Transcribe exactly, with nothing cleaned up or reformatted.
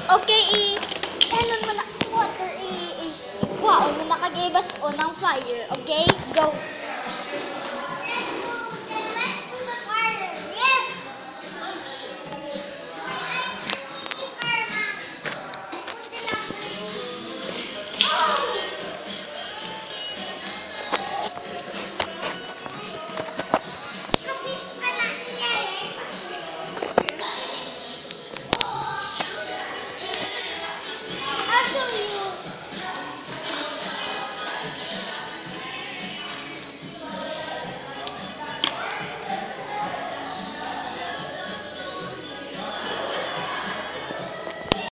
Okay, i... Ano mo na, water, i... i... Kuhaon mo na kagibas o ng fire. Okay? Go!